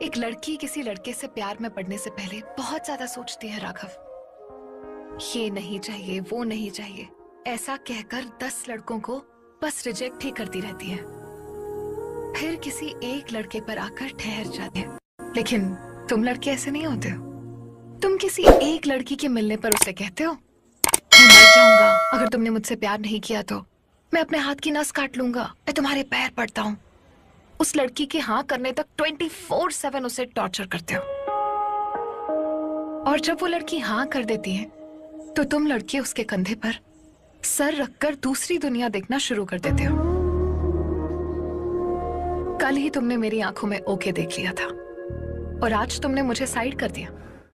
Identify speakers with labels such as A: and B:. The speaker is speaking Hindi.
A: एक लड़की किसी लड़के से प्यार में पड़ने से पहले बहुत ज्यादा सोचती है राघव। ये नहीं चाहिए, वो नहीं चाहिए, ऐसा कहकर 10 लड़कों को बस रिजेक्ट ही करती रहती है। फिर किसी एक लड़के पर आकर ठहर जाते हैं। लेकिन तुम लड़के ऐसे नहीं होते हो। तुम किसी एक लड़की के मिलने पर उसे कहते हो, मैं मर जाऊंगा अगर तुमने मुझसे प्यार नहीं किया तो। मैं अपने हाथ की नस काट लूंगा, मैं तुम्हारे पैर पड़ता हूँ। उस लड़की के हाँ करने तक 24/7 उसे टॉर्चर करते हो। और जब वो लड़की हाँ कर देती है तो तुम लड़के उसके कंधे पर सर रखकर दूसरी दुनिया देखना शुरू कर देते हो। कल ही तुमने मेरी आंखों में ओके देख लिया था और आज तुमने मुझे साइड कर दिया।